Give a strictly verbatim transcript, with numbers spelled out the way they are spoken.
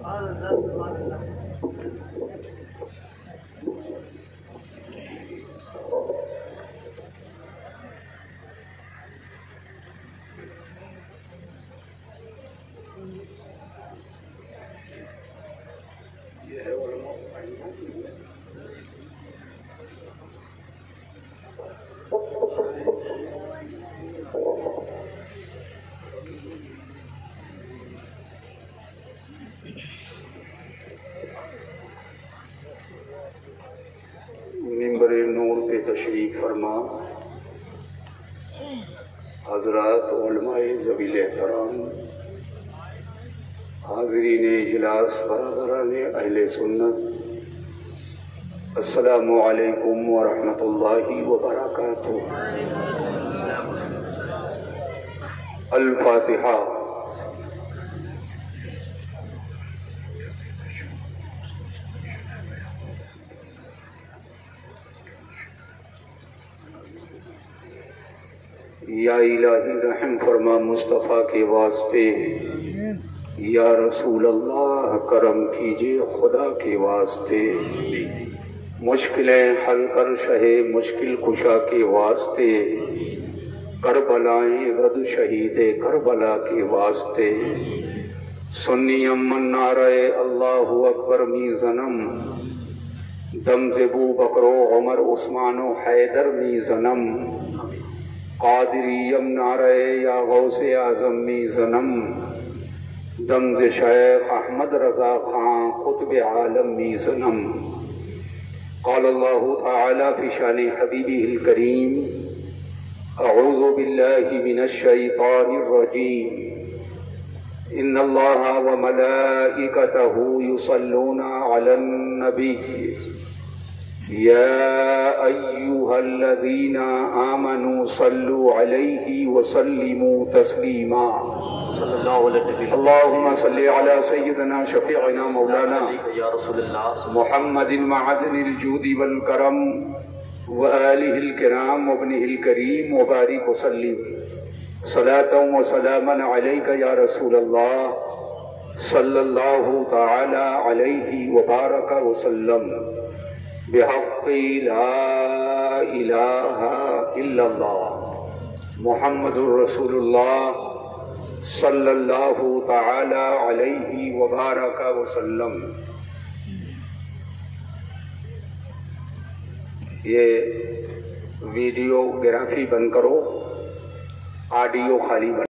منبر نور پہ تشریف فرما حضرات علماء ذویل احترام، حاضرین اجلاس، برادران اہل سنت، السلام علیکم ورحمۃ اللہ وبرکاتہ۔ الفاتحہ۔ یا الہی رحم فرما مصطفیٰ کے واسطے، یا رسول اللہ کرم کیجئے خدا کے واسطے، مشکلیں حل کر شہ مشکل کشا کے واسطے، کربلائیں رد شہید کربلا کے واسطے، سنی امن نعرہ اللہ اکبر می زنم، دم زبو بکرو عمر عثمان و حیدر می زنم، قادریم نعرہ یا غوث اعظم می زنم، دمز شیخ احمد رضا خان قطب عالم می زنم۔ قال اللہ تعالی فی شان حبیبہ الکریم، اعوذ باللہ من الشیطان الرجیم، ان اللہ وملائکتہ یصلون علی النبی یا ایہا الذین آمنوا صلوا علیہ وسلموا تسلیما۔ اللہم صلی علی سیدنا شفیعنا مولانا محمد معدن الجود والکرم وآلہ الکرام وابنہ الکریم وبارک وسلم صلاة وسلاما علیک یا رسول اللہ صلی اللہ تعالی علیہ وبارک وسلم بحق لا الہ الا اللہ محمد الرسول اللہ صلی اللہ تعالی علیہ وبارک وسلم۔ یہ ویڈیو گرافی بند کرو، آڈیو خالی بند